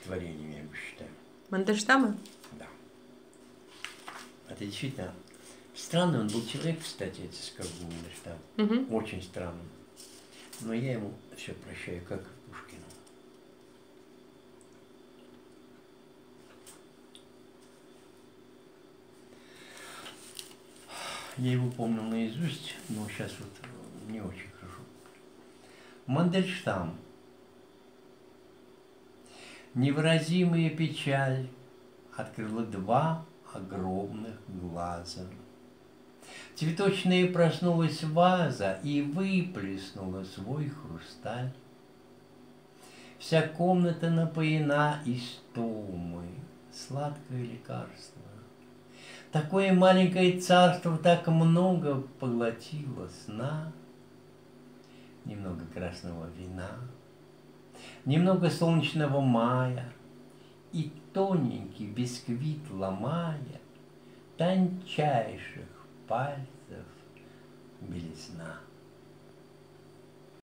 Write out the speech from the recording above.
творением, я бы считаю. Мандельштама? Да. Это действительно странный он был человек, кстати, это скажу Мандельштам. Угу. Очень странный. Но я ему все прощаю, как и Пушкину. Я его помню наизусть, но сейчас вот не очень хорошо. Мандельштам. Невыразимая печаль открыла два огромных глаза. Цветочная проснулась ваза и выплеснула свой хрусталь. Вся комната напоена истомой, сладкое лекарство. Такое маленькое царство так много поглотило сна. Немного красного вина, немного солнечного мая и тоненький бисквит ломая, тончайших пальцев белизна.